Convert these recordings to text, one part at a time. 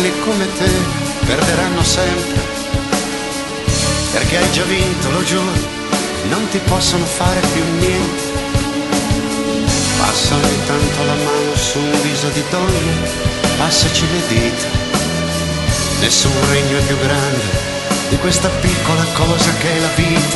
quelli come te perderanno sempre, perché hai già vinto, lo giuro, non ti possono fare più niente. Passa ogni tanto la mano su un viso di donna, passaci le dita. Nessun regno è più grande di questa piccola cosa che è la vita.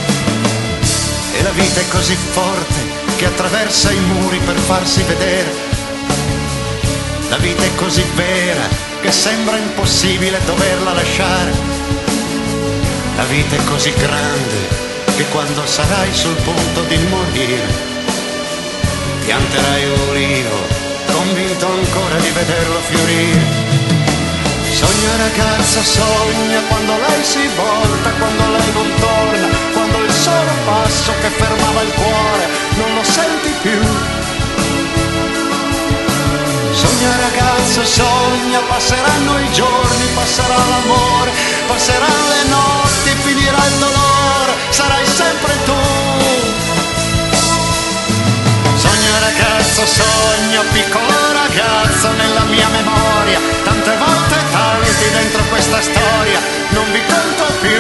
E la vita è così forte che attraversa i muri per farsi vedere. La vita è così vera che sembra impossibile doverla lasciare. La vita è così grande che quando sarai sul punto di morire pianterai un ulivo, convinto ancora di vederlo fiorire. Sogna ragazza, sogna quando lei si volta, quando lei non torna, quando il solo passo che fermava il cuore non lo senti più. Sogna ragazza, sogna, passeranno i giorni, passerà l'amore, passeranno le notti, finirà il dolore, sarai sempre tu. Sogna ragazza, sogna, piccola ragazza, nella mia memoria, tante volte tanti dentro questa storia, non vi conto più.